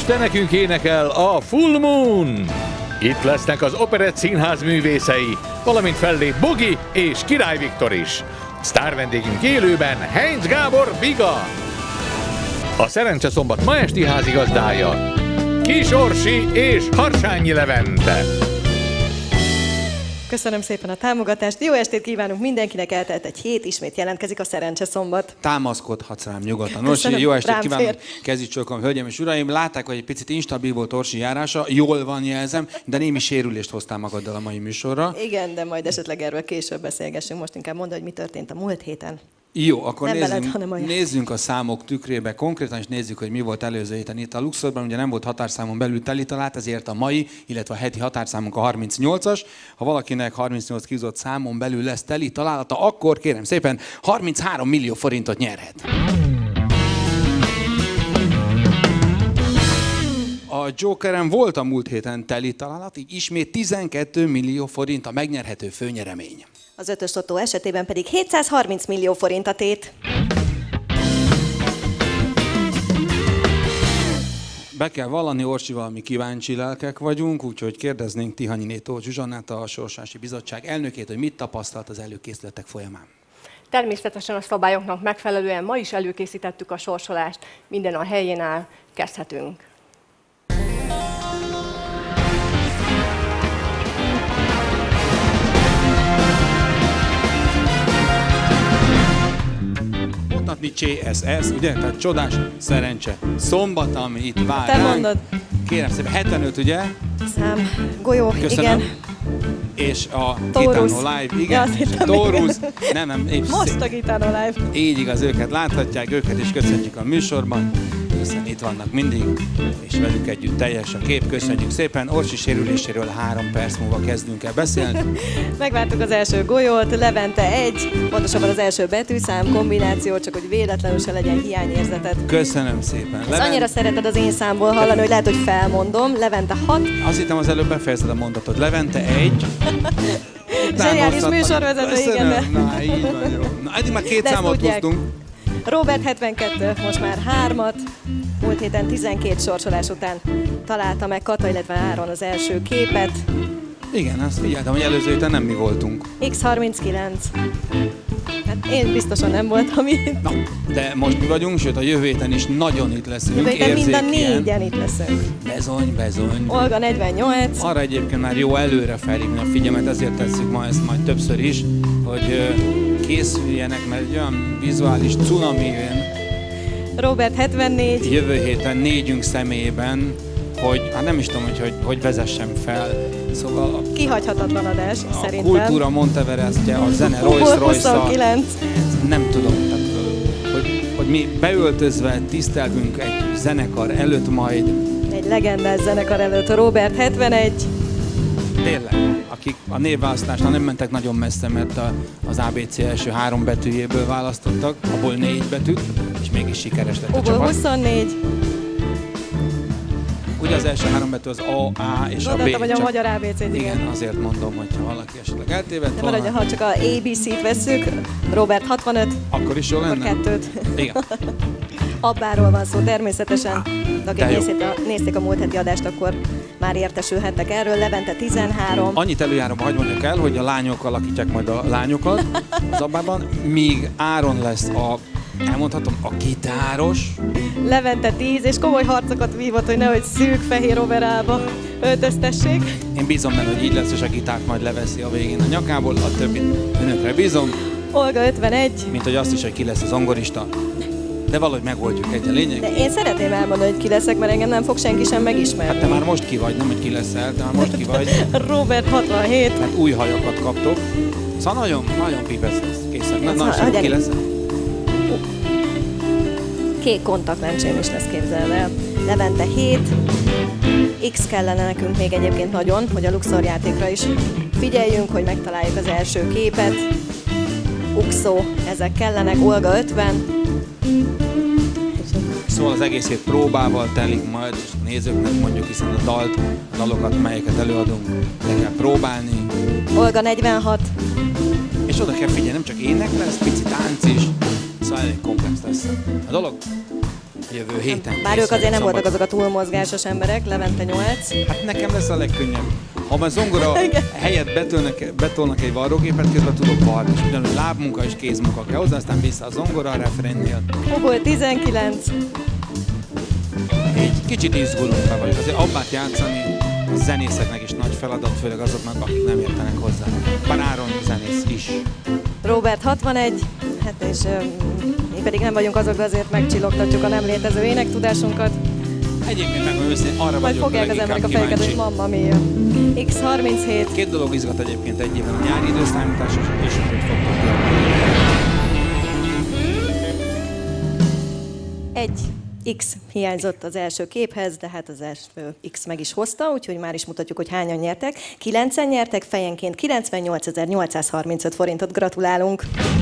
este nekünk énekel a Full Moon. Itt lesznek az Operett Színház művészei, valamint fellép Bogi és Király Viktor is. Sztár vendégünk élőben Heinz Gábor Biga. A Szerencse Szombat ma esti házigazdája Kis Orsi és Harsányi Levente. Köszönöm szépen a támogatást. Jó estét kívánunk mindenkinek, eltelt egy hét, ismét jelentkezik a Szerencse Szombat. Támaszkodhatsz rám nyugodtan. Orsi, jó estét kívánok, kezdjük, hölgyeim és uraim. Látták, hogy egy picit instabil volt Orsi járása, jól van, jelzem, de némi sérülést hoztál magaddal a mai műsorra. Igen, de majd esetleg erről később beszélgessünk. Most inkább mondd, hogy mi történt a múlt héten. Jó, akkor nézzünk a számok tükrébe. Konkrétan is nézzük, hogy mi volt előző héten. Itt a Luxorban ugye nem volt határszámon belül telitalált, ezért a mai, illetve a heti határszámunk a 38-as. Ha valakinek 38 kiúzott számon belül lesz teli találata, akkor kérem szépen 33 millió forintot nyerhet. A Jokeren volt a múlt héten teli találat, így ismét 12 millió forint a megnyerhető főnyeremény. Az ötös lottó esetében pedig 730 millió forint a tét. Be kell vallani, Orsival mi kíváncsi lelkek vagyunk, úgyhogy kérdeznénk Tihanyiné Tóth Zsuzsannát, a Sorsási Bizottság elnökét, hogy mit tapasztalt az előkészületek folyamán. Természetesen a szabályoknak megfelelően ma is előkészítettük a sorsolást, minden a helyén áll, kezdhetünk. CSS, ugye? Tehát csodás szerencse. Szombat, ami itt vár Te mondod. Kérem szépen, 75, ugye? Szám, golyó, köszönöm. igen. És a Taurus. Gitano Live, igen. Ja, Taurus. Nem, épp most a Gitano Live. Így igaz, őket láthatják, őket is köszönjük a műsorban, hiszen itt vannak mindig, és velük együtt teljes a kép. Köszönjük szépen. Orsi sérüléséről 3 perc múlva kezdünk el beszélni. Megvártuk az első golyót, Levente 1, pontosabban az első betűszám kombináció, csak hogy véletlenül se legyen hiányérzeted. Köszönöm szépen. Annyira szereted az én számból hallani, hogy lehet, hogy felmondom. Levente 6. Azt hittem, az előbb befejezted a mondatot. Levente 1. Zseniális műsorvezető, igen. Na, így van, jó. Na, eddig már 2 számot hoztunk. Robert 72, most már 3-at. Múlt héten 12 sorsolás után találta meg Kata, illetve Áron az első képet. Igen, azt figyeltem, hogy előző héten nem mi voltunk. X39. Hát én biztosan nem voltam itt. Na, de most mi vagyunk, sőt a jövő héten is nagyon itt leszünk. Jövő héten mind a 4-en itt leszünk. Bezony. Olga 48. Arra egyébként már jó előre felhívni a figyelmet, ezért tesszük ma ezt majd többször is, hogy készüljenek, mert egy olyan vizuális cunami jön. Robert 74. Jövő héten 4-ünk személyében, hogy hát nem is tudom, hogy vezessem fel. Szóval kihagyhatatlan adás, szerintem. A kultúra Monteverestje, a zene Rolls-Royce-a. 29. Nem tudom, tehát, hogy mi beöltözve tisztelgünk egy zenekar előtt majd. Egy legendás zenekar előtt, Robert 71. Tényleg, akik a névválasztásnál nem mentek nagyon messze, mert az ABC első 3 betűjéből választottak, abból 4 betűt, és mégis sikeres lett a csapat. 24. Ugye az első 3 betű az A, A és a B. Gondoltam, hogy a magyar ABC-t, igen. Azért mondom, hogyha valaki esetleg eltévedt volna. Nem, ha csak a ABC-t vesszük, Robert 65. Akkor is jó lenne? Akkor 2-t. Igen. Abbáról van szó természetesen. Akik nézték a múlt heti adást, akkor már értesülhettek erről. Levente 13. Annyit előjáróban hagy mondjak el, hogy a lányok alakítják majd a lányokat az Abbában, míg Áron lesz elmondhatom, a gitáros. Levente 10, és komoly harcokat vívott, hogy nehogy szűk fehér overába öltöztessék. Én bízom benne, hogy így lesz, és a gitárt majd leveszi a végén a nyakából, a többit önökre bízom. Olga 51. Mint hogy azt is, hogy ki lesz az zongorista. De valahogy megoldjuk egy a lényeg. De én szeretném elmondani, hogy ki leszek, mert engem nem fog senki sem megismerni. Hát te már most ki vagy, nem hogy ki leszel, te már most ki vagy. Robert 67. Mert új hajakat kaptok. Szóval nagyon pipesz lesz. Készen. Na, ki leszel? Kék kontaktlencsém is lesz, képzeld el. Levente 7. X kellene nekünk még egyébként nagyon, hogy a Luxor játékra is figyeljünk, hogy megtaláljuk az első képet. Uxó, ezek kellenek. Olga 50. Szóval az egész hét próbával telik majd, és a nézőknek mondjuk, hiszen a dalokat, melyeket előadunk, le kell próbálni. Olga 46. És oda kell figyelni, nem csak ének lesz, pici tánc is, szóval elég komplex lesz a dolog. Jövő héten. Bár ők azért nem voltak azok a túlmozgásos emberek, Levente 8. Hát nekem lesz a legkönnyebb. Ha már zongora helyett betolnak egy varrógépet, közben tudok varni, és ugyanúgy lábmunka és kézmunka kell hozzá, aztán vissza a zongora a refrénnél. Hol 19. Egy kicsit izgulunk be vagyok. Azért abbát játszani a zenészeknek is nagy feladat, főleg azoknak, akik nem értenek hozzá. Bár Áron zenész is. Robert 61, hát és mi pedig nem vagyunk azok, azért megcsillogtatjuk a nem létező énektudásunkat. Egyébként megmondom őszintén, arra Majd vagyok fogják az emberek a fejüket, hogy mamma mia. X37. Két dolog izgat egyébként egy évben, a nyári időszámítás és hogy fognak jönni. Egy X hiányzott az első képhez, de hát az első X meg is hozta, úgyhogy már is mutatjuk, hogy hányan nyertek. 9-en nyertek, fejenként 98.835 forintot gratulálunk.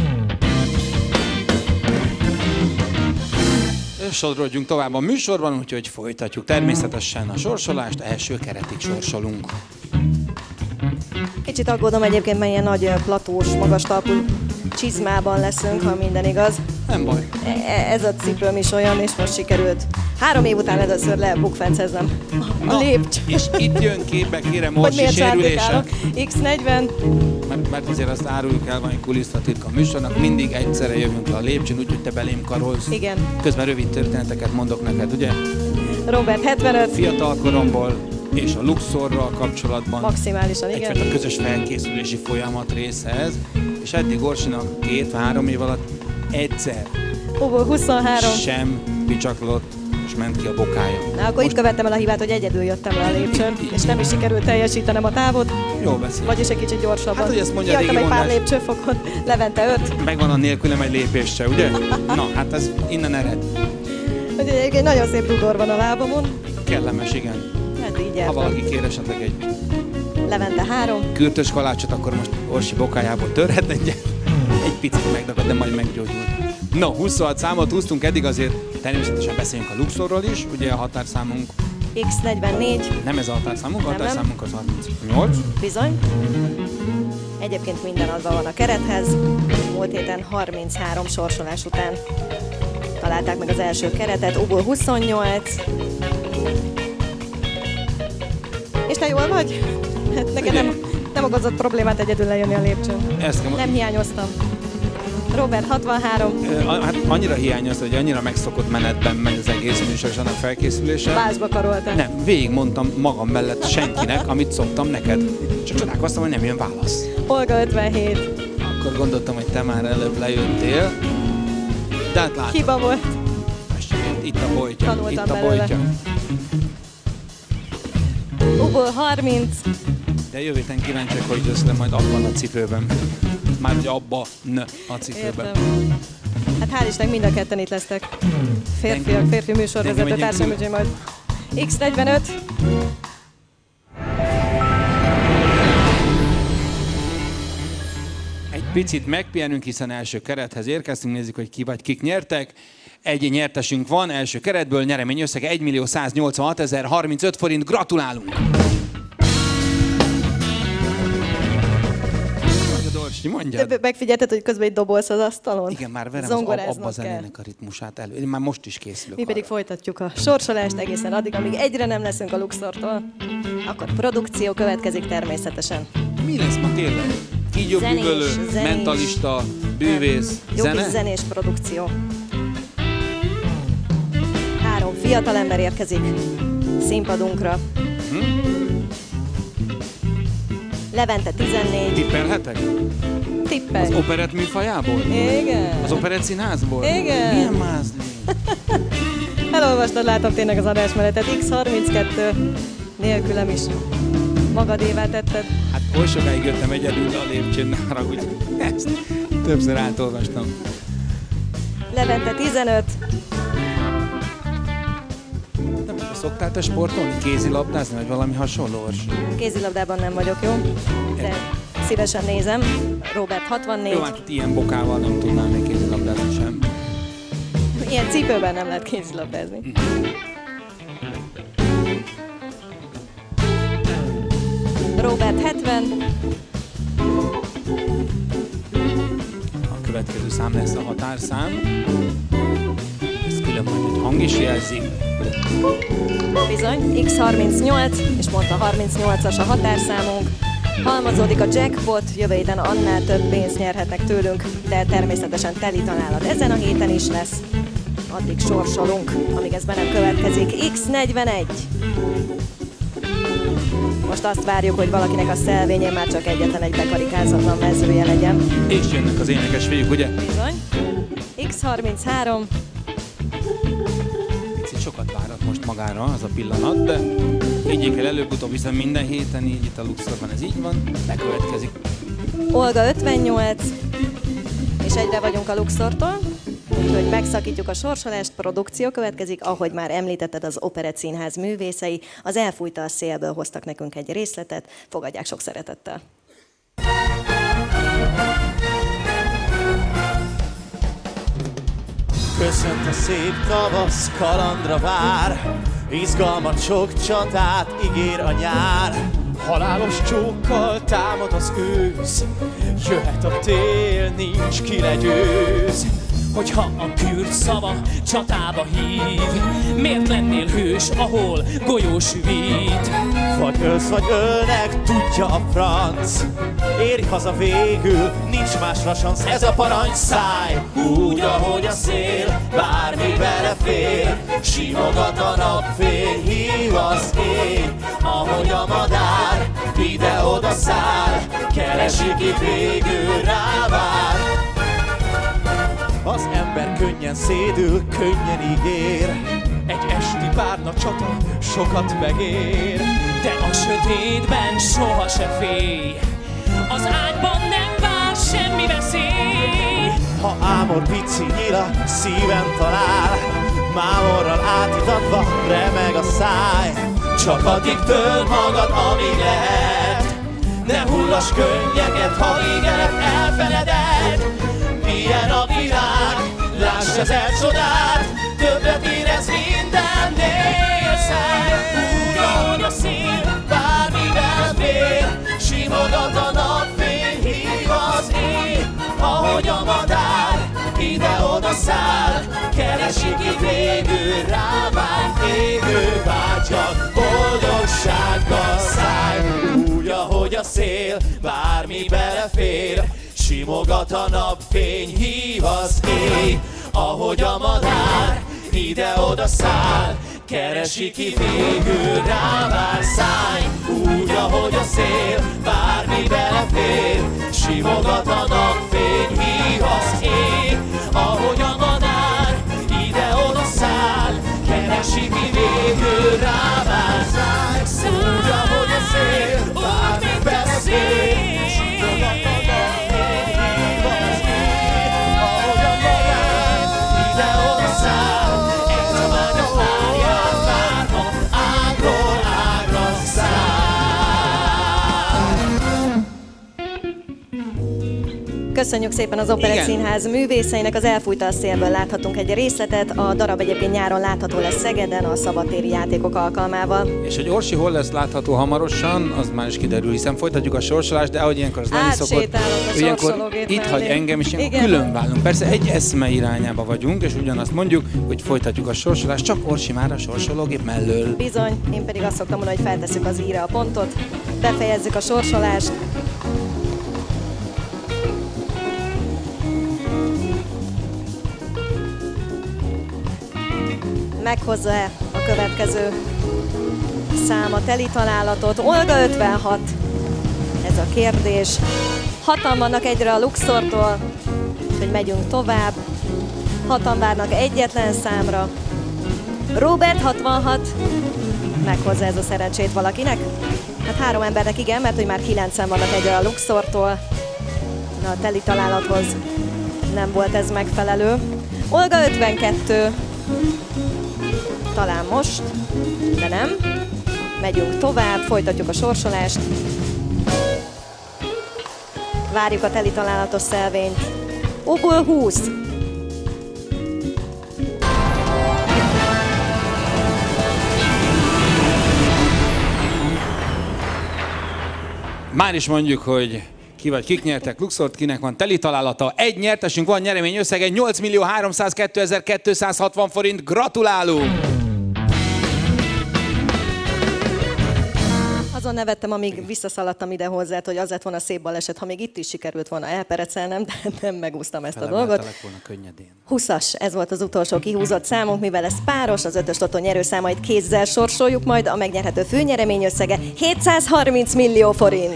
Sodrodjunk tovább a műsorban, úgyhogy folytatjuk természetesen a sorsolást, első keretig sorsolunk. Kicsit aggódom egyébként, mert ilyen nagy platós, magas talpú csizmában leszünk, ha minden igaz. Nem baj. Ez a cipőm is olyan, és most sikerült 3 év után először lebukfenceznem a lépcső. És itt jön képbe, kérem, orsi sérülések. X40. Mert azért azt áruljuk el, van egy kulisszatitka a műsornak, mindig egyszerre jövünk le a lépcsőn, úgyhogy te belém karolsz. Igen. Közben rövid történeteket mondok neked, ugye? Robert 75. Fiatal koromból és a Luxorral kapcsolatban. Maximálisan, igen. Egyfajta közös felkészülési folyamat része ez, és eddig Orsinak 2-3 év alatt egyszer 23. sem bicsaklott, és ment ki a bokája. Na, akkor itt követtem el a hibát, hogy egyedül jöttem le a lépcsőn, és nem is sikerült teljesítenem a távot. Jól beszél. Vagyis egy kicsit gyorsabban. Hát, hogy ezt mondja a régi egy pár mondás. lépcsőfokot, Levente 5. Megvan a nélkülem egy lépés se, ugye? Na, hát ez innen ered. Egy nagyon szép rudor van a lábamon. Kellemes, igen. Hát így Ha jártam. valaki kér esetleg egy Levente 3. kürtös kalácsot, akkor most Orsi bokájából törhet egy picit megdagad, de majd meggyógyul. No, 26 számot húztunk eddig, azért természetesen beszéljünk a Luxorról is, ugye a határszámunk. X44. Nem ez a határszámunk, a Nem. határszámunk az 38. Bizony. Egyébként minden adva van a kerethez. Múlt héten 33 sorsolás után találták meg az első keretet, Ubul 28. És te jól vagy? Hát neked nem okozott problémát egyedül lejönni a lépcsőn. Nem hiányoztam. Robert 63. Hát annyira hiányos, hogy annyira megszokott menetben megy az egész műsor és annak felkészülése. Bázsba karoltál. Nem, végigmondtam magam mellett senkinek, amit szoktam neked. Csak csodálkoztam, hogy nem jön válasz. Olga 57. Akkor gondoltam, hogy te már előbb lejöttél. De hát látom. Hiba volt. Itt a bojtja. Tanultam Itt a belőle. bojtja. Ubul 30. De jövő héten kíváncsiak, hogy jössz le majd abban a cipőben. Már hogy abban a cipőben. Értem. Hát hál' Istennek mind a ketten itt lesztek. Férfiak, férfi műsorvezető társam, úgyhogy majd X45. Egy picit megpihenünk, hiszen első kerethez érkeztünk, nézzük, hogy ki vagy kik nyertek. Egy nyertesünk van, első keretből, nyeremény összege 1.186.035 forint. Gratulálunk! Mondjad. Megfigyelted, hogy közben itt dobolsz az asztalon? Igen, már verem abba a zenének a ritmusát elő. Én már most is készülök. Mi pedig folytatjuk a sorsolást egészen addig, amíg egyre nem leszünk a Luxortól. Akkor produkció következik természetesen. Mi lesz ma tényleg? Kígyó, bűvölő, mentalista, bűvész, zene? Jogi zenés produkció. 3 fiatalember érkezik színpadunkra. Levente 14. Tippelhetek? Tippelj. Az operett műfajából? Igen. Az operett színházból? Igen. Milyen mázli? Elolvastad, látom tényleg az adásmenetet. X32 nélkülem is magadévá tetted. Hát oly sokáig jöttem egyedül a lépcsőn, ne haragudj. Ezt többször átolvastam. Levente 15. Nem tudom, szoktál te sportolni, kézilabdázni, vagy valami hasonló? Kézilabdában nem vagyok jó, de szívesen nézem. Robert 64. Jó, hát ilyen bokával nem tudnám még kézilabdázni sem. Ilyen cipőben nem lehet kézilabdázni. Robert 70. A következő szám lesz a határszám. Ezt külön legfeljebb majd egy hang is jelzi. Bizony, X38, és mondta 38-as a határszámunk. Halmazódik a jackpot, jövő héten annál több pénzt nyerhetnek tőlünk, de természetesen teli találat ezen a héten is lesz. Addig sorsolunk, amíg ez be nem következik. X41. Most azt várjuk, hogy valakinek a szelvényén már csak egyetlen egy bekarikázatlan mezője legyen. És jönnek az énekes fiúk, ugye? Bizony. X33. Picit sokat várat most magára az a pillanat, de higgyék el előbb-utóbb, hiszen minden héten így itt a Luxorban ez így van, bekövetkezik. Olga 58, és egyre vagyunk a Luxortól, úgyhogy megszakítjuk a sorsolást, produkció következik, ahogy már említetted, az Operett Színház művészei, az Elfújta a szélből hoztak nekünk egy részletet, fogadják sok szeretettel. Köszönt a szép tavasz, kalandra vár, izgalmat sok csatát ígér a nyár. Halálos csókkal támad az ősz, jöhet a tél, nincs ki legyőz. Hogyha a kürt szava csatába hív, miért lennél hős, ahol golyós vít? Vagy ölsz, vagy ölnek, tudja a franc. Érj haza végül, nincs másra sansz, ez a parancsszáj. Úgy, ahogy a szél, bármi belefér, simogat a napfény, hív az ég. Ahogy a madár, ide-oda száll, keresi ki végül rávár. Az ember könnyen szédül, könnyen ígér, egy esti párna csata sokat megér. De a sötétben soha se félj, az ágyban nem vár semmi veszély. Ha Ámor pici nyila szíven talál, mámorral átítatva remeg a száj. Csak addig töld magad, amíg lehet, ne hullass könnyeket, ha ígéret elfeleded. Milyen a világ, láss ezer csodát, többet érez mindennél száj. Úgy, ahogy a szél, bármivel fér, simogat a napfény, hív az ég. Ahogy a madár, ide-oda száll, keresi ki végül, rávár égő vágyak, boldogsággal száll. Úgy, ahogy a szél, bármi belefér, simogat a napfény, hív az ég. Ahogy a madár ide-oda száll, keresi ki végül, rávár száj. Úgy, ahogy a szél, bármi belefér, simogat a napfény, hív az ég. Ahogy a madár ide-oda száll, keresi ki végül, rávár száj. Úgy, ahogy a szél, bármi belefér, Köszönjük szépen az Operett Színház művészeinek, az Elfújta a szélből láthatunk egy részletet, a darab egyébként nyáron látható lesz Szegeden a szabadtéri játékok alkalmával. És hogy Orsi hol lesz látható hamarosan, az már is kiderül, hiszen folytatjuk a sorsolást, de ahogy ilyenkor az lenni szokott, ilyenkor itt hagy engem, és ilyenkor külön válunk. Persze egy eszme irányába vagyunk, és ugyanazt mondjuk, hogy folytatjuk a sorsolást, csak Orsi már a sorsológép mellől. Bizony, én pedig azt szoktam mondani, hogy feltesszük az íre a pontot, befejezzük a sorsolást. Meghozza-e a következő szám a teli találatot? Olga 56, ez a kérdés. 6-an vannak egyre a Luxortól, úgyhogy megyünk tovább. 6-an várnak egyetlen számra. Robert 66, meghozza ez a szerencsét valakinek? Hát 3 embernek igen, mert hogy már 9-en vannak egyre a Luxortól. Na, a teli találathoz nem volt ez megfelelő. Olga 52, talán most, de nem. Megyünk tovább, folytatjuk a sorsolást. Várjuk a teli találatos szelvényt. Óból 20. Már is mondjuk, hogy ki vagy kik nyertek Luxort, kinek van teli találata. Egy nyertesünk van, nyeremény összege 8.302.260 forint. Gratulálunk! Azon nevettem, amíg visszaszaladtam ide hozzá, hogy az lett volna szép baleset, ha még itt is sikerült volna elperecelnem, de nem megúsztam ezt a dolgot. 20-as, ez volt az utolsó kihúzott számunk, mivel ez páros, az 5-ös lotto nyerőszámait kézzel sorsoljuk majd, a megnyerhető főnyeremény összege 730 millió forint.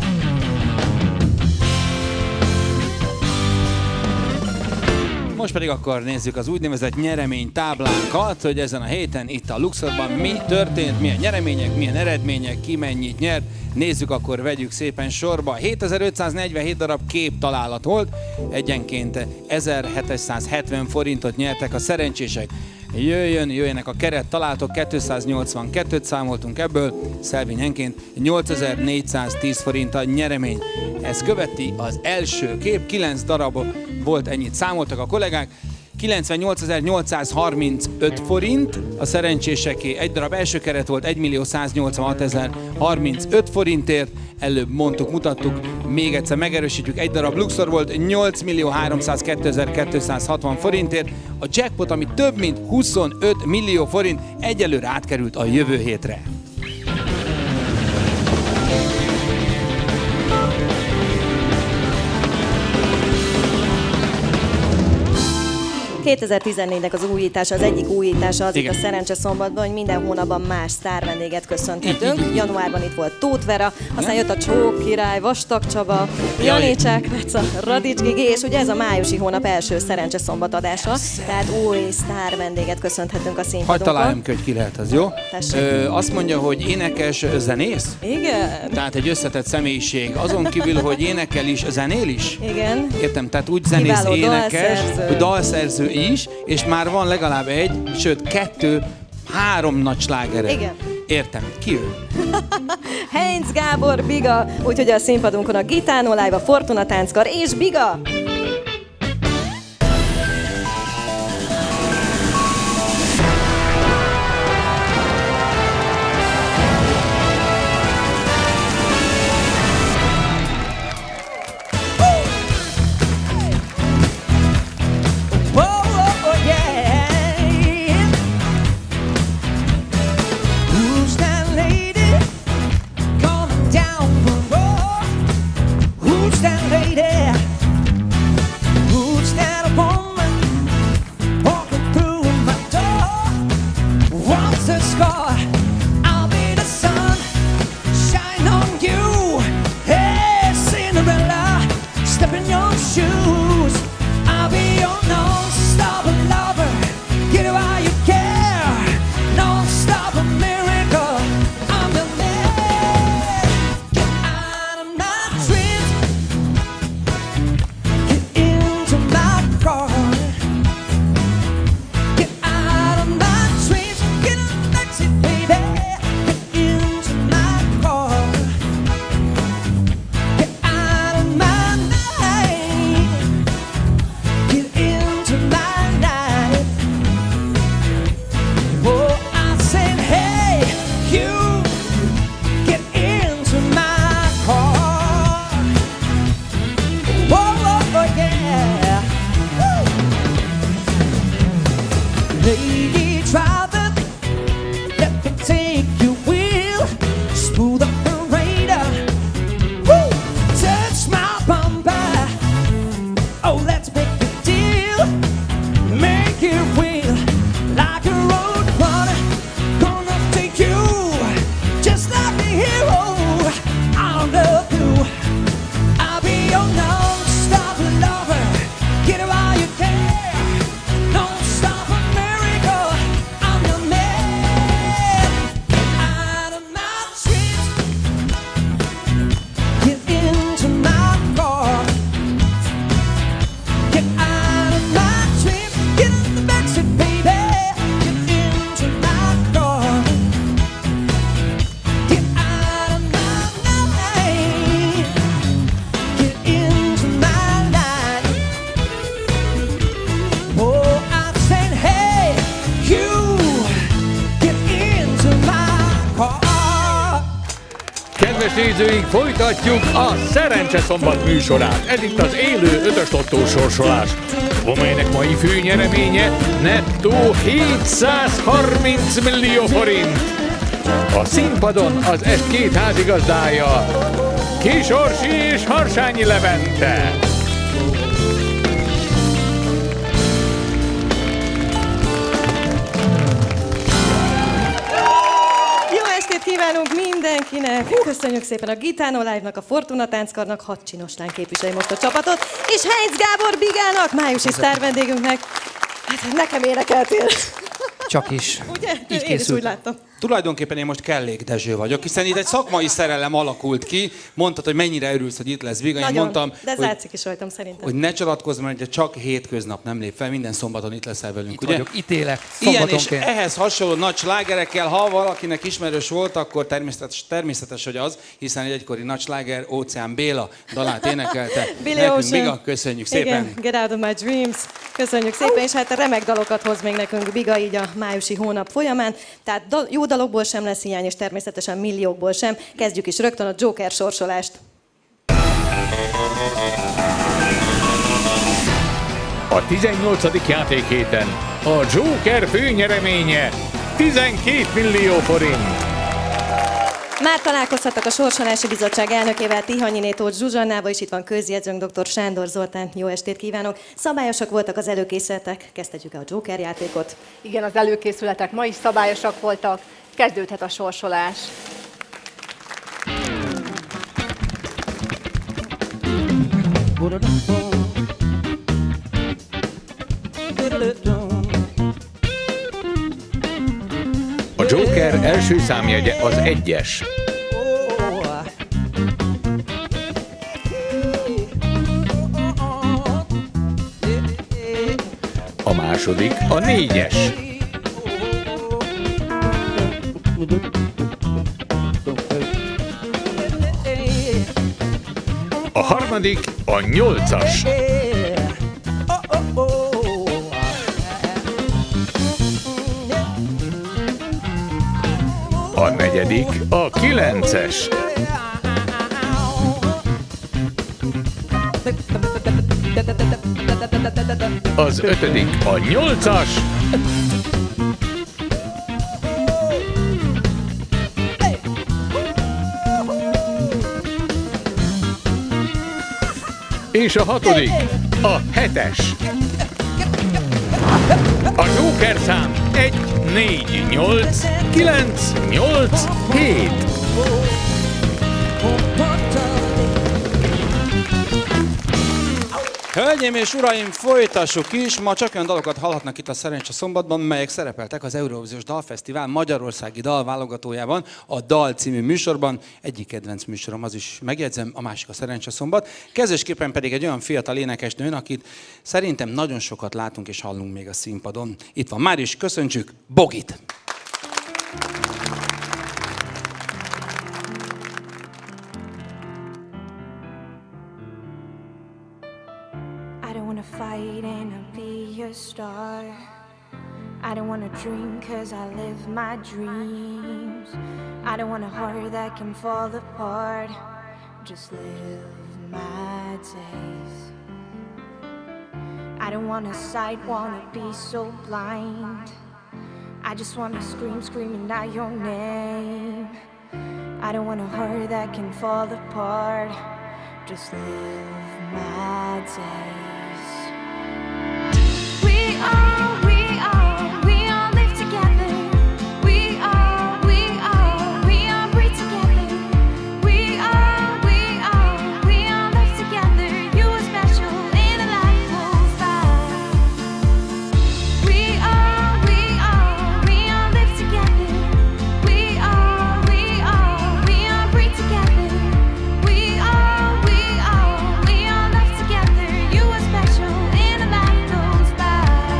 Most pedig akkor nézzük az úgynevezett nyereménytáblánkat, hogy ezen a héten itt a Luxorban mi történt, milyen nyeremények, milyen eredmények, ki mennyit nyert. Nézzük, akkor vegyük szépen sorba. 7547 darab képtalálat volt, egyenként 1770 forintot nyertek a szerencsések. Jöjjenek a keret találatok, 282-t számoltunk ebből, szelvényenként 8410 forint a nyeremény. Ez követi az első kép, 9 darab volt, ennyit számoltak a kollégák. 98.835 forint, a szerencséseké egy darab első keret volt 1.186.035 forintért, előbb mondtuk, mutattuk, még egyszer megerősítjük, egy darab Luxor volt 8.302.260 forintért, a jackpot, ami több mint 25 millió forint, egyelőre átkerült a jövő hétre. A 2014-nek az újítása, az egyik újítása az itt a Szerencse Szombatban, hogy minden hónapban más sztárvendéget köszönhetünk. Januárban itt volt Tóth Vera, aztán jött a Csók Király, Vastag Csaba, Jani Csákváca, Radics Gigi, és ugye ez a májusi hónap első Szerencse Szombat adása, tehát új sztárvendéget köszönhetünk a színpadunkon. Hadd találjam ki, hogy ki lehet, az jó? Azt mondja, hogy énekes, zenész? Igen. Tehát egy összetett személyiség. Azon kívül, hogy énekel is, zenél is? Igen. Értem, tehát úgy zenész, énekes, dalszerző is, és már van legalább egy, sőt 2-3 nagy slágere. Igen. Értem. Ki ő? Heinz Gábor, Biga, úgyhogy a színpadunkon a Gitano Live, a Fortuna Tánckar és Biga. kedves nézőink, folytatjuk a Szerencse Szombat műsorát. Ez itt az élő 5-ös lottó sorsolás, amelynek mai főnyereménye nettó 730 millió forint. A színpadon az est két házigazdája, Kis Orsi és Harsányi Levente. Kívánunk mindenkinek! Köszönjük szépen a Gitano Live-nak, a Fortuna Tánckarnak, 6 csinos lány képviseli most a csapatot, és Heinz Gábor Bigának, májusi sztárvendégünknek. Hát nekem énekeltél. Csak is. Ugye? Én is úgy láttam. Tulajdonképpen én most Kellék Dezső vagyok, hiszen itt egy szakmai szerelem alakult ki. Mondtad, hogy mennyire örülsz, hogy itt lesz Biga. Én mondtam, de ez látszik is rajtam szerintem. Hogy ne csalatkozz, mert csak hétköznap nem lép fel, minden szombaton itt leszel velünk. Itt ugye? vagyok, ítélek. Ilyen és ehhez hasonló nagy slágerekkel, ha valakinek ismerős volt, akkor természetes, hogy az, hiszen egy egykori nagy sláger Óceán Béla dalát énekelte. Nekünk Biga, köszönjük szépen. Igen, Get Out of My Dreams. Köszönjük szépen, és hát remek dalokat hoz még nekünk Biga így a májusi hónap folyamán. Tehát jó dalokból sem lesz hiány, és természetesen milliókból sem. Kezdjük is rögtön a Joker sorsolást. A 18. játékhéten a Joker főnyereménye 12 millió forint. Már találkozhattak a Sorsolási Bizottság elnökével, Tihanyiné Tóth Zsuzsannával, és itt van közjegyzőnk dr. Sándor Zoltán. Jó estét kívánok! Szabályosak voltak az előkészületek, kezdhetjük el a Joker játékot. Igen, az előkészületek ma is szabályosak voltak, kezdődhet a sorsolás. A Joker első számjegye az 1-es. A második a 4-es. A harmadik a 8-as. A negyedik a 9-es. Az ötödik a 8-as. És a hatodik a 7-es. A Joker szám 1, 4, 8, 9, 8, 7. Hölgyeim és uraim, folytassuk is. Ma csak olyan dalokat hallhatnak itt a Szerencse Szombatban, melyek szerepeltek az Eurovíziós Dalfesztivál magyarországi dalválogatójában, a Dal című műsorban. Egyik kedvenc műsorom, az is megjegyzem, a másik a Szerencse Szombat. Kezdésképpen pedig egy olyan fiatal énekesnőn, akit szerintem nagyon sokat látunk és hallunk még a színpadon. Itt van már is, köszöntsük Bogit! Fight and I'll be your star. I don't wanna dream cause I live my dreams. I don't want a heart that can fall apart. Just live my days. I don't wanna sight, wanna be so blind. I just wanna scream, screaming out your name. I don't want a heart that can fall apart. Just live my days. We all live together. We all breathe together. We all live together. You are special in a life goes by. We all live together. We all breathe together. We all live together. You are special in a life goes by.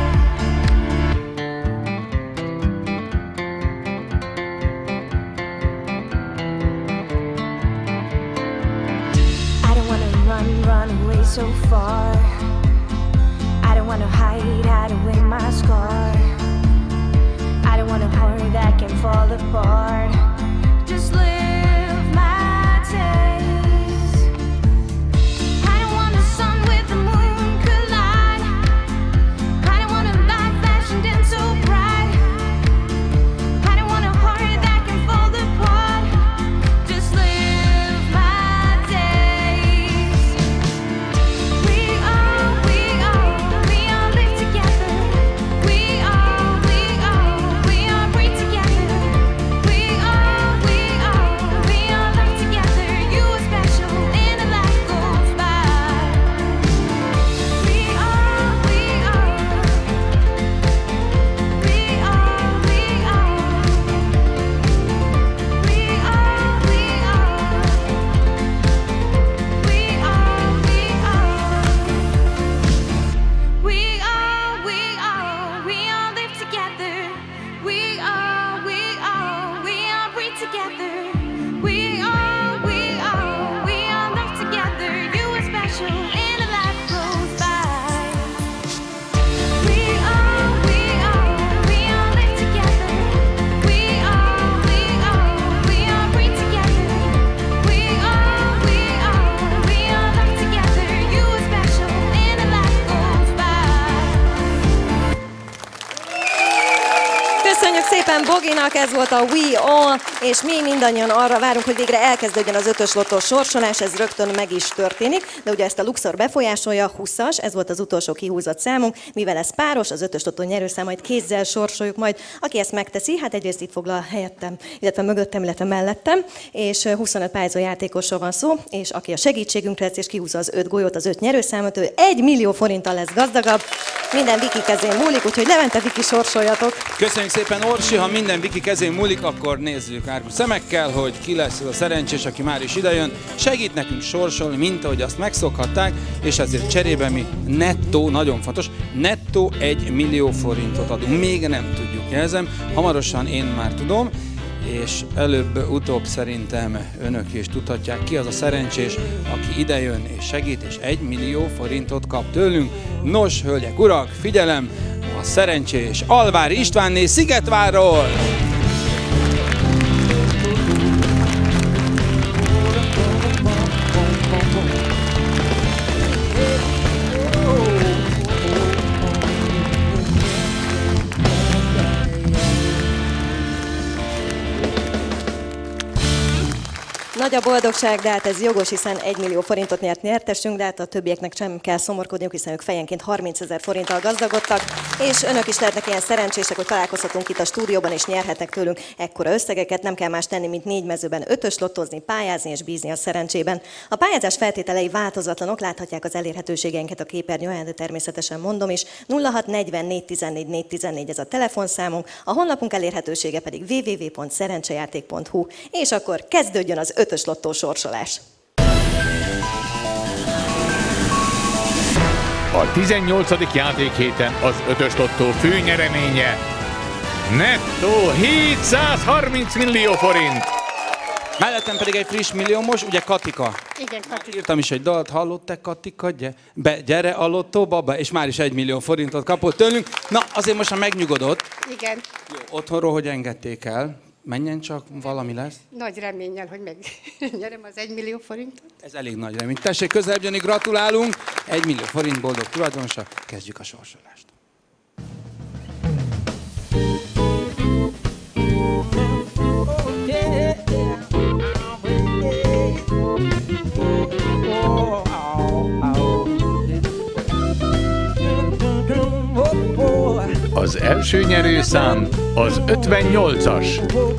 Run away so far. I don't wanna hide away my scar. I don't want a heart that can fall apart. Just live my Boginak, ez volt a We All, és mi mindannyian arra várunk, hogy végre elkezdődjön az 5-ös lottó sorsolás, ez rögtön meg is történik, de ugye ezt a Luxor befolyásolja, 20-as, ez volt az utolsó kihúzott számunk, mivel ez páros, az 5-ös lottó nyerőszámait kézzel sorsoljuk majd. Aki ezt megteszi, hát egyrészt itt foglal helyettem, illetve mögöttem, illetve mellettem, és 25 pályázó játékosról van szó, és aki a segítségünkre lesz, és kihúzza az 5 golyót, az 5 nyerőszámot, ő 1 millió forinttal lesz gazdagabb. Minden Viki kezén múlik, úgyhogy Levente, Viki, sorsoljatok. Köszönjük szépen, Orsi, ha minden Viki kezén múlik, akkor nézzük árgus szemekkel, hogy ki lesz az a szerencsés, aki már is idejön. Segít nekünk sorsolni, mint ahogy azt megszokhatták, és ezért cserébe mi nettó, nagyon fontos, nettó 1 millió forintot adunk. Még nem tudjuk, jelzem, hamarosan én már tudom, és előbb-utóbb szerintem önök is tudhatják, ki az a szerencsés, aki idejön és segít, és 1 millió forintot kap tőlünk. Nos, hölgyek, urak, figyelem, a szerencsés Alvári Istvánné Szigetvárról! Nagy a boldogság, de hát ez jogos, hiszen 1 millió forintot nyert nyertesünk, de hát a többieknek sem kell szomorkodniuk, hiszen ők fejenként 30 000 forinttal gazdagodtak, és önök is lehetnek ilyen szerencsések, hogy találkozhatunk itt a stúdióban, és nyerhetnek tőlünk ekkora összegeket, nem kell más tenni, mint 4 mezőben 5-ös lottozni, pályázni és bízni a szerencsében. A pályázás feltételei változatlanok, láthatják az elérhetőségeinket a képernyőn, de természetesen mondom is, 0640 414 414 ez a telefonszámunk, a honlapunk elérhetősége pedig www.szerencsejáték.hu, és akkor kezdődjön az 5-ös lottó sorsolás. A 18. játékhéten az 5-ös lottó főnyereménye nettó 730 millió forint. Mellettem pedig egy friss milliómos, ugye Katika. Igen, Katika. Írtam is egy dalt, hallott te Katika? Gyere a lottóba, és már is 1 millió forintot kapott tőlünk. Na, azért most már megnyugodott. Igen. Jó, otthonról hogy engedték el? Menjen csak, valami lesz. Nagy reménnyel, hogy megnyerem az 1 millió forintot. Ez elég nagy remény. Tessék közelebb jönni, gratulálunk. 1 millió forint boldog tulajdonosa. Kezdjük a sorsolást. Az első nyerőszám az 58-as.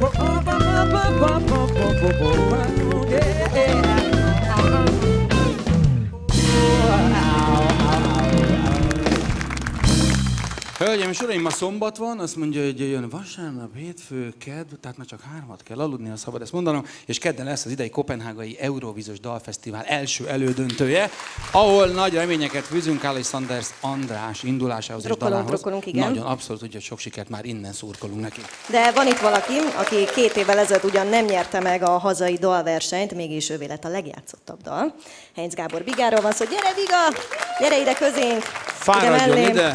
Hölgyeim és uraim, ma szombat van, azt mondja, hogy jön vasárnap, hétfő, kedd, tehát már csak 3-at kell aludni, ha szabad ezt mondanom, és kedden lesz az idei Koppenhágai Eurovíziós Dalfesztivál első elődöntője, ahol nagy reményeket fűzünk Alexander András indulásához és dalához. Drukkolunk, igen. Nagyon, abszolút, úgyhogy sok sikert már innen szurkolunk neki. De van itt valaki, aki 2 évvel ezelőtt ugyan nem nyerte meg a hazai dalversenyt, mégis ővé lett a legjátszottabb dal. Heinz Gábor Bigáról van szó, gyere Biga, gyere ide közénk, fáradjon ide!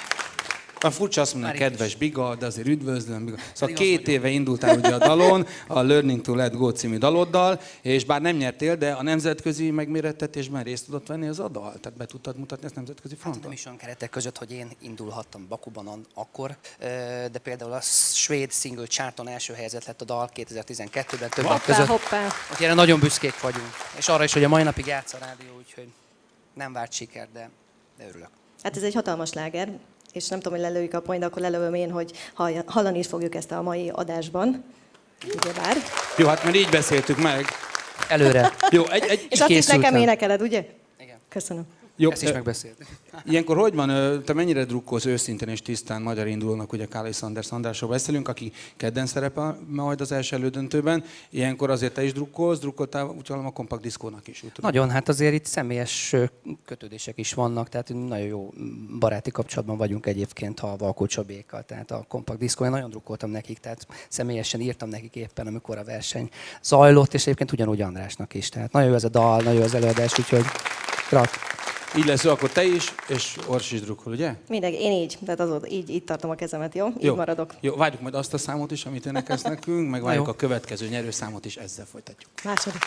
A furcsa azt mondani, kedves Biga, de azért üdvözlöm, Biga. Szóval 2 éve indultál ugye a dalon, a Learning to Let Go című daloddal, és bár nem nyertél, de a nemzetközi megmérettetésben részt tudott venni az a dal? Tehát be tudtad mutatni ezt nemzetközi fronton? Nem is olyan keretek között, hogy én indulhattam Bakuban akkor, de például a svéd single charton első helyzet lett a dal 2012-ben többek között. Hoppá. Úgyhogy erre nagyon büszkék vagyunk. És arra is, hogy a mai napig játsz a rádió, úgyhogy nem várt siker, de örülök. Hát ez egy hatalmas sláger. És nem tudom, hogy lelőjük a point, de akkor lelövöm én, hogy hallani is fogjuk ezt a mai adásban. Ugyebár. Jó, hát mert így beszéltük meg. Előre. Jó, és azt is nekem énekeled, ugye? Igen. Köszönöm. Jó, ezt is megbeszéltük. Ilyenkor hogy van, te mennyire drukkolsz őszintén és tisztán magyar indulónak, ugye Alexander Andrásról beszélünk, aki kedden szerepel majd az első elődöntőben. Ilyenkor azért te is drukkoltál, úgyhogy a Kompakt Diszkónak is. Nagyon, hát azért itt személyes kötődések is vannak, tehát nagyon jó baráti kapcsolatban vagyunk egyébként a Valkó Csabékkal, tehát a Kompakt Diszkó, én nagyon drukkoltam nekik, tehát személyesen írtam nekik éppen, amikor a verseny zajlott, és egyébként ugyanúgy Andrásnak is. Tehát nagyon jó ez a dal, nagyon jó az előadás, úgyhogy így lesz, akkor te is, és Orsi is drukkol, ugye? Mindenki, én így, tehát azóta így tartom a kezemet, jó? Így maradok. Jó, várjuk majd azt a számot is, amit énekelsz nekünk, meg várjuk a következő nyerőszámot is, ezzel folytatjuk. Második.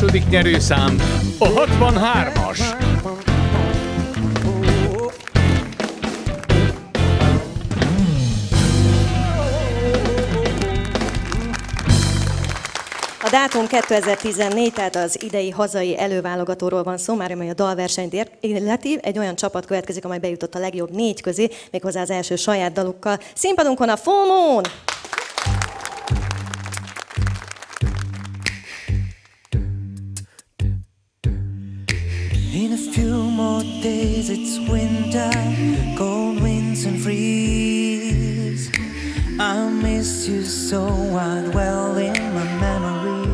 második nyerőszám a 63-as. A dátum 2014, tehát az idei hazai előválogatóról van szó, már amely a dalversenyt illeti. Egy olyan csapat következik, amely bejutott a legjobb 4 közé, méghozzá az első saját dalukkal. Színpadunkon a Full Moon! In a few more days it's winter, cold winds and freeze. I miss you so, I dwell in my memories.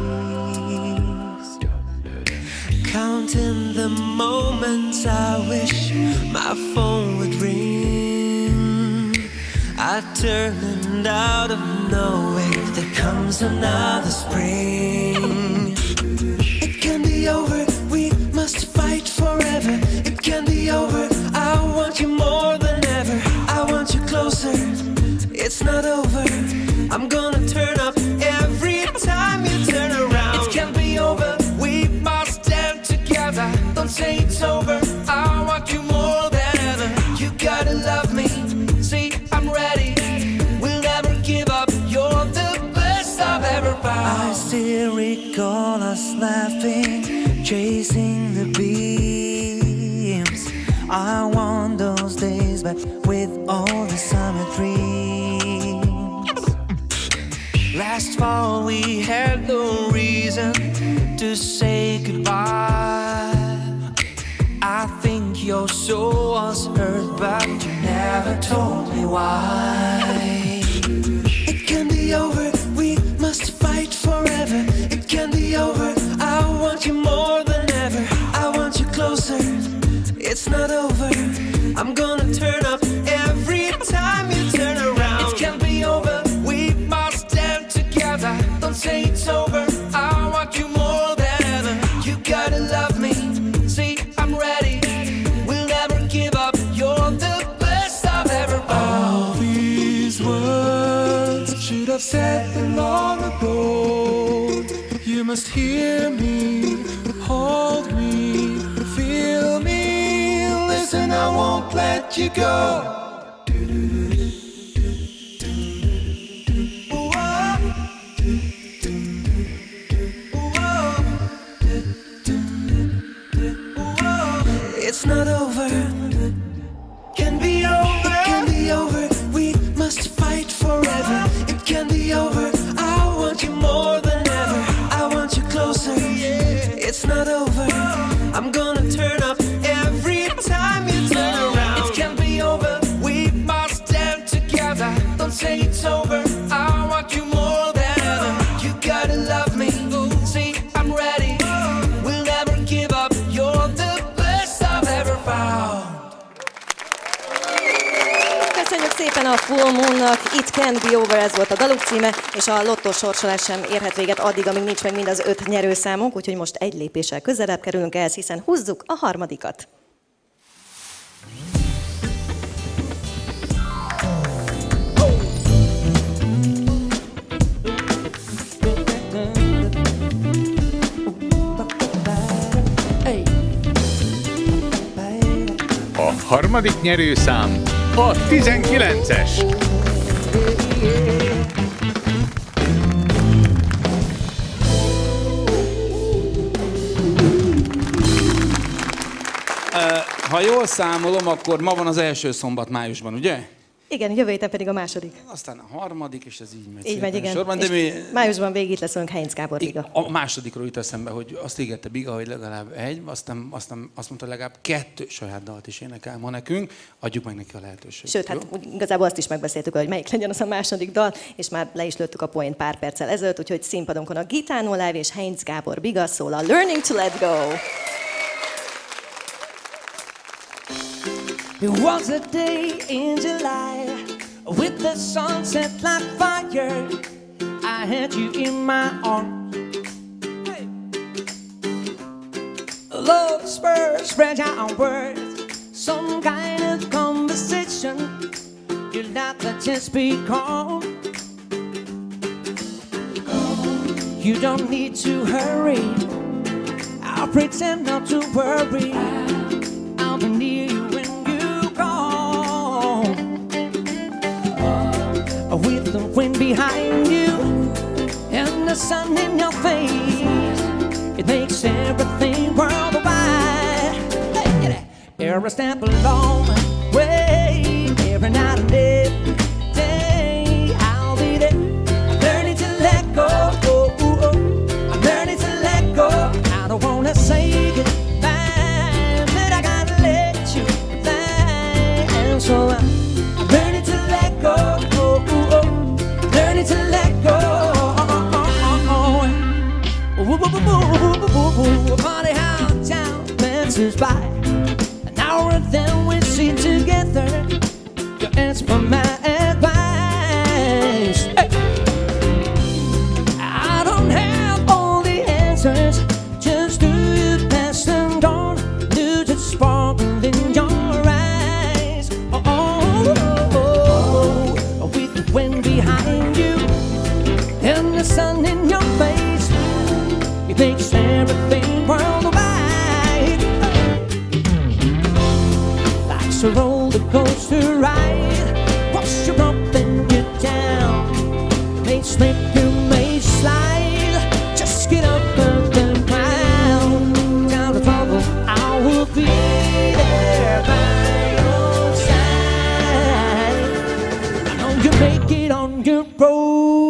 Counting the moments I wish my phone would ring. I turn and out of nowhere there comes another spring. It can be over, we must fight forever. It can be over, I want you more than ever. I want you closer. It's not over, I'm gonna turn up every time you turn around. It can't be over, we must stand together. Don't say it's over, I want you more than ever. You gotta love me, see I'm ready. We'll never give up, you're the best I've ever found. I still recall us laughing, chasing the beams. I want those days back with all the summer dreams. Last fall we had no reason to say goodbye. I think your soul was hurt, but you never told me why. It can be over, we must fight forever. It can be over, I want you more than ever. I want you closer, it's not over. I'm gonna turn up every time you turn around. It can be over, we must stand together. Don't say it's over, I want you more than ever. You gotta love me, see I'm ready. We'll never give up, you're the best I've ever found. All these words should have said them long ago. You must hear me, hold me, feel me. Listen, I won't let you go. It's not over, can be over. It can be over, we must fight forever. It can be over, I want you more than ever. I want you closer, it's not over. I'm gonna turn up every time you turn around. It can be over, we must stand together. Don't say it's over, I want you more than ever. You gotta love me, see I'm ready. We'll never give up, you're the best I've ever found. Köszönjük szépen a Full Moonnak, It Can Be Over, ez volt a daluk címe, és a lottó sorsolás sem érhet véget addig, amíg nincs meg mind az 5 nyerőszámunk, úgyhogy most egy lépéssel közelebb kerülünk ehhez, hiszen húzzuk a harmadikat. A harmadik nyerőszám a 19-es. Ha jól számolom, akkor ma van az első szombat májusban, ugye? Igen, jövő héten pedig a második. Aztán a harmadik, és ez így megy. Így megy, igen. Sorban, de májusban végig itt leszünk Heinz Gábor Biga. A másodikról jut eszembe, hogy azt ígérte Biga, hogy legalább egy, aztán azt mondta, legalább 2 saját dalt is énekel ma nekünk, adjuk meg neki a lehetőséget. Sőt, hát igazából azt is megbeszéltük, hogy melyik legyen az a második dal, és már le is lőttük a poént pár perccel ezelőtt, úgyhogy színpadunkon a Gitano Live és Heinz Gábor Biga szól a Learning to Let Go. It was a day in July with the sunset like fire. I had you in my arms. Hey. Love spurs spread out on words, some kind of conversation. You let the chance be calm. You don't need to hurry. I'll pretend not to worry. I'll be near you when you call. With the wind behind you and the sun in your face, it makes everything worldwide. Every step along the way, every night and every day, I'll be there. I'm learning to let go. I'm learning to let go. I don't wanna say goodbye, but I gotta let you fly. And so I'm learning to let go. Learning to let go. Funny how time passes by. An hour and then we sit together. You ask for my advice. Hey. I don't have all the answers. Just do you pass and on. Do the sparkle in your eyes. With the wind behind you and the sun in your face, it makes everything worldwide. Life's a roller coaster ride. Once you're up, then you're down. May slip, you may slide. Just get up and then climb. Down the trouble, I will be there by your side. I know you make it on your road.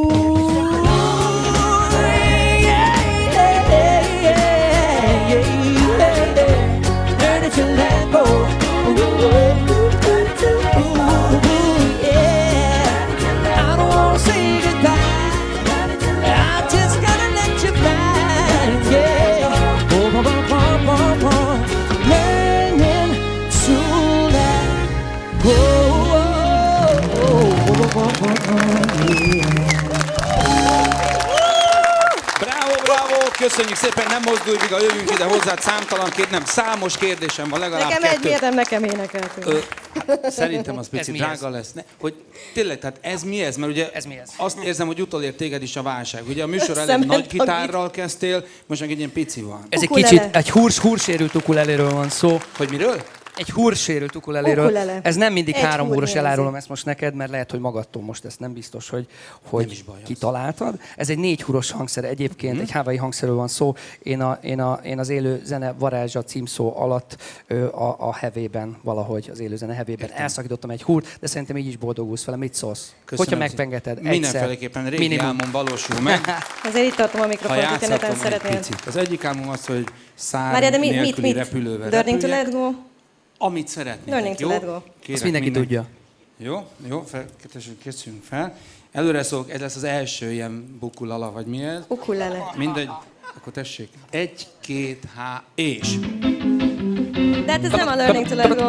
Köszönjük szépen, nem mozdulj, Viga, jöjjünk ide hozzád, számtalan számos kérdésem van, legalább nekem kettő. Nekem egy, miért nekem énekeltünk? Szerintem az picit drága lesz. Hogy tényleg, tehát ez mi ez? Mert ugye azt érzem, hogy utolért téged is a válság. Ugye a műsor elején nagy gitárral kezdtél, most meg egy ilyen pici van. Ez egy kicsit, egy húrsérült ukuleléről van szó. Hogy miről? Egy húrsérült ukuleléről. Ez nem mindig 3 húros, elárulom ezt most neked, mert lehet, hogy magadtól most ezt nem biztos, hogy kitaláltad. Ez egy 4 húros hangszer egyébként, egy Hawaii hangszerről van szó. Én az élő zene varázsa címszó alatt a hevében valahogy, az élő zene hevében elszakítottam egy húrt, de szerintem így is boldogulsz vele. Mit szólsz? Hogyha megpengeted mindenféleképpen régi álmom valósul meg. Azért itt tartom a mikrofont, hogyha neten szeretnél. Az egyik álmom az, hogy szár nélküli repülővel repüljek. Amit szeretnétek, jó? Ezt mindenki tudja. Jó, készüljünk fel. Előre szólok, ez lesz az első ilyen bukulala, vagy mi ez? Ukulele. Mindegy, akkor tessék. 1, 2, és. De hát ez nem a Learning to Let Go.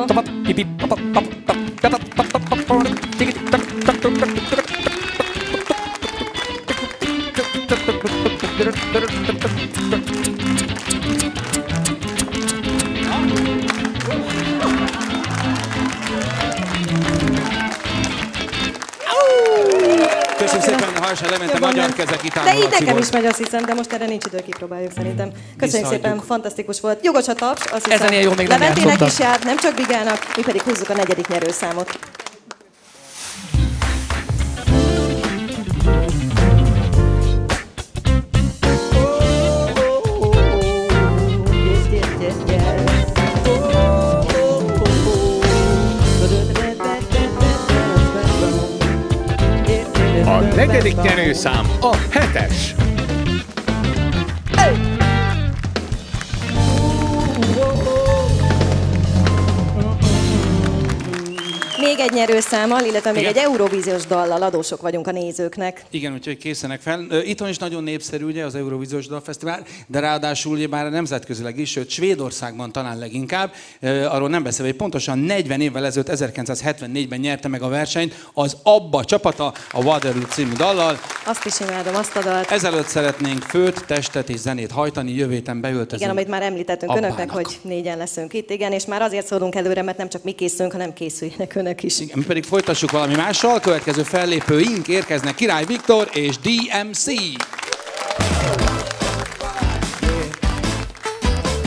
Köszönöm szépen, Hajsán Levente, magyar kezek itáló. De itt nekem is megy, azt hiszem, de most erre nincs idő, kipróbáljuk szerintem. Köszönjük szépen, fantasztikus volt. Jogos a taps, azt hiszem. Ezen ilyen jó még nem Leventének is járt, nem csak Vigának, mi pedig húzzuk a 4. nyerőszámot. A 4. nyerőszám a 7-es. Még egy nyerőszámmal, illetve még egy Eurovíziós dallal adósok vagyunk a nézőknek. Igen, úgyhogy készenek fel. Itthon is nagyon népszerű ugye az Eurovíziós Dalfesztivál, de ráadásul ugye már nemzetközileg is, sőt Svédországban talán leginkább. Arról nem beszélve, hogy pontosan 40 évvel ezelőtt, 1974-ben nyerte meg a versenyt az ABBA csapata a Waterloo című dallal. Azt is imádom, azt a dalt. Ezelőtt szeretnénk főt, testet és zenét hajtani, jövő héten beöltözünk. Igen, amit már említettünk önöknek, hogy 4-en leszünk itt, igen, és már azért szólunk előre, mert nem csak mi készülünk, hanem készüljenek önök is. Igen, mi pedig folytassuk valami mással, következő fellépőink érkeznek Király Viktor és DMC.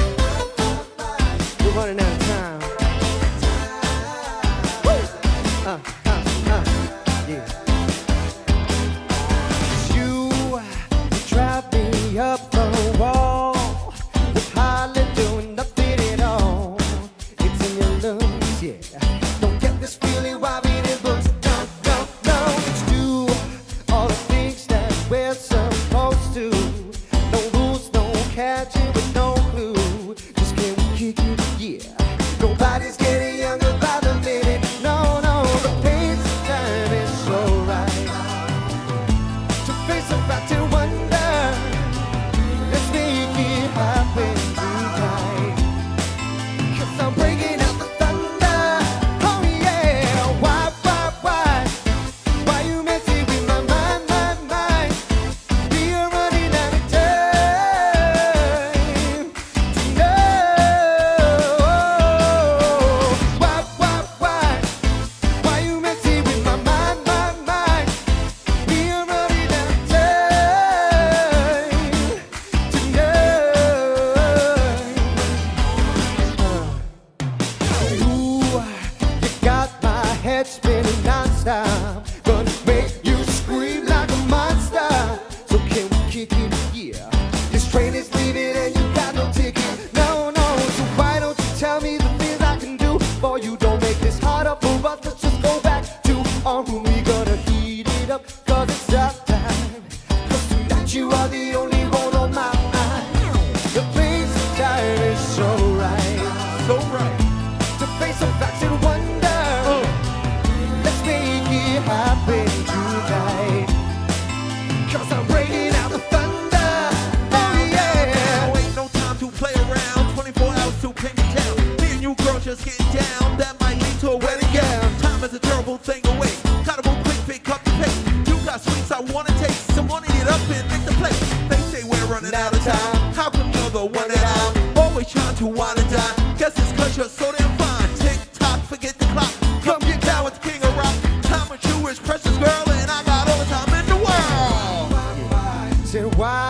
out of time. How come you're the one that I'm always trying to wine and dine? Guess it's cause you're so damn fine. Tick tock, forget the clock. Come get down with the king of rock. Time with you is precious, girl, and I got all the time in the world. Say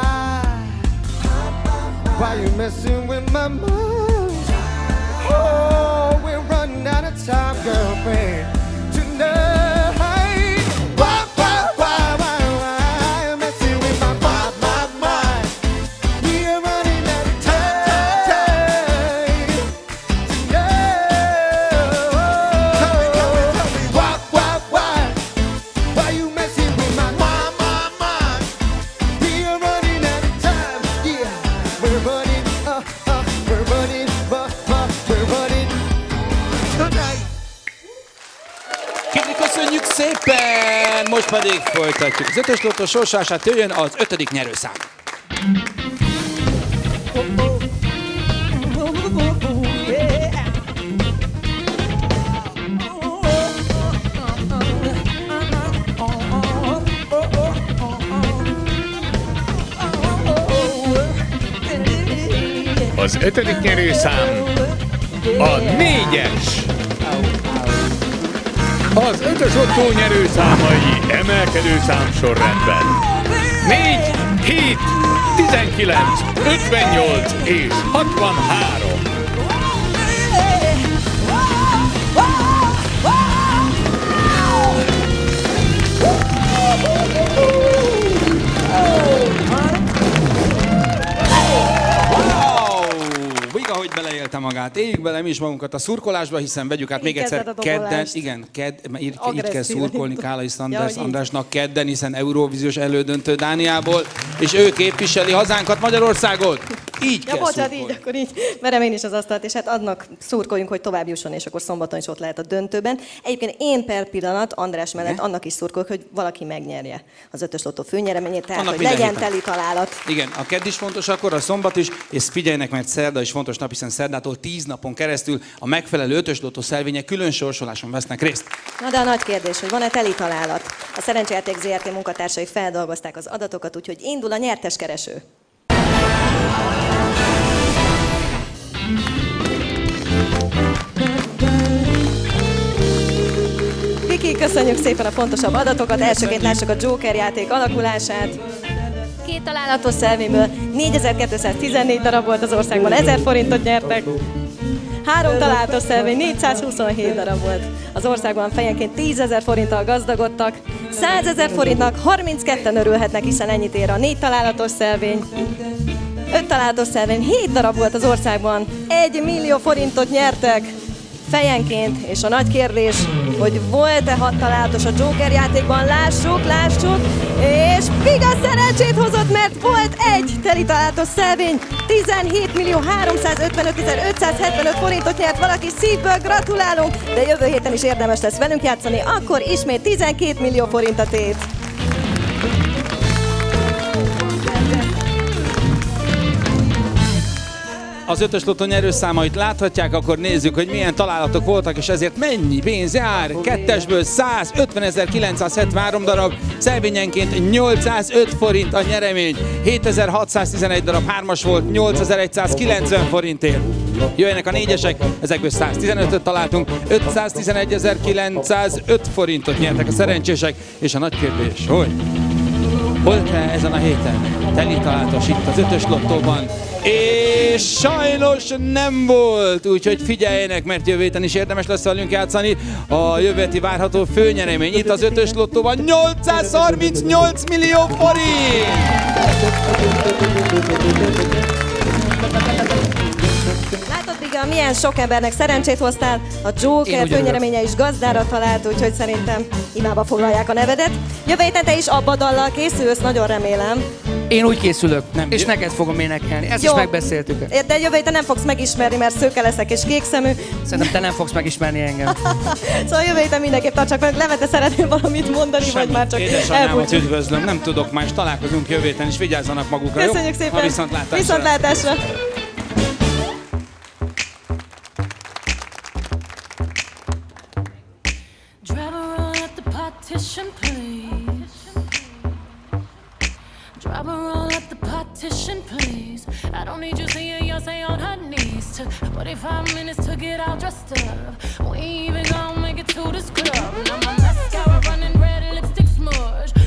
why you messing with my mind? Oh, we're running out of time, girlfriend. Tonight. Szépen! Most pedig folytatjuk az ötös lottó sorsolását, jöjjön az 5. nyerőszám. Az 5. nyerőszám a 4-es. Az 5-ös lottó nyerőszámai emelkedő számsorrendben. 4, 7, 19, 58 és 63. Ahogy beleélte magát, éljük bele mi is magunkat a szurkolásba, hiszen vegyük át még egyszer kedden, igen, így kell szurkolni Kálai Andrásnak kedden, hiszen Eurovíziós elődöntő Dániából, és ő képviseli hazánkat, Magyarországot. Így kell szurkolni. Így, akkor így verem én is az asztalt, és hát adnak szurkoljunk, hogy tovább jusson, és akkor szombaton is ott lehet a döntőben. Egyébként én per pillanat András mellett annak is szurkolok, hogy valaki megnyerje az 5-ös lottó főnyereményét, tehát annak hogy legyen teli találat. Igen, a kedd is fontos, akkor a szombat is, és figyeljenek, mert szerda is fontos nap, hiszen szerdától 10 napon keresztül a megfelelő 5-ös lottó szelvények külön sorsoláson vesznek részt. Na de a nagy kérdés, hogy van-e teli találat? A Szerencsejáték ZRT munkatársai feldolgozták az adatokat, úgyhogy indul a nyerteskereső. Viki, köszönjük szépen a fontosabb adatokat. Elsőként lássuk a Joker játék alakulását. 2 találatos szelvényből 4214 darab volt az országban, 1000 forintot nyertek. 3 találatos szelvény, 427 darab volt az országban, fejenként 10 000 forinttal gazdagodtak. 100 000 forintnak 32-en örülhetnek, hiszen ennyit ér a 4 találatos szelvény. 5 találatos szelvény, 7 darab volt az országban, 1 millió forintot nyertek fejenként, és a nagy kérdés, hogy volt-e 6 találatos a Joker játékban, lássuk, és Piga szerencsét hozott, mert volt 1 teli találatos szelvény, 17.355.575 forintot nyert valaki, szívből gratulálunk, de jövő héten is érdemes lesz velünk játszani, akkor ismét 12 millió forint a tét. Az 5-ös lottó nyerőszámait láthatják, akkor nézzük, hogy milyen találatok voltak, és ezért mennyi pénz jár. 2-esből 150.973 darab, szelvényenként 805 forint a nyeremény, 7611 darab, 3-as volt 8190 forintért. Jöjjenek a 4-esek, ezekből 115-öt találtunk, 511.905 forintot nyertek a szerencsések, és a nagy kérdés, hogy volt-e ezen a héten teli találatos itt az 5-ös lottóban? És sajnos nem volt, úgyhogy figyeljenek, mert jövő héten is érdemes lesz velünk játszani. A jövő heti várható főnyeremény itt az 5-ös lottóban 838 millió forint! Látod, Biga, milyen sok embernek szerencsét hoztál, a Joker főnyereménye is gazdára talált, úgyhogy szerintem imába foglalják a nevedet. Jövő héten te is abba dallal készülsz, nagyon remélem. Én úgy készülök, és neked fogom énekelni. Ezt is megbeszéltük. De jövő héten nem fogsz megismerni, mert szőke leszek és kékszemű. Szerintem te nem fogsz megismerni engem. Szóval jövő héten mindenképp tartsak meg. Levete, szeretnél valamit mondani, semmi. Vagy már csak édesanyámat üdvözlöm, nem tudok már, és találkozunk jövő héten, és vigyázzanak magukra. Köszönjük jó? szépen. Viszontlátásra. Viszontlátásra. Drop her all at the partition, please. please. I don't need you seeing Beyonce on her knees. Took 45 minutes to get all dressed up. We ain't even gonna make it to this club. Now my mascara running red, lipstick smudge.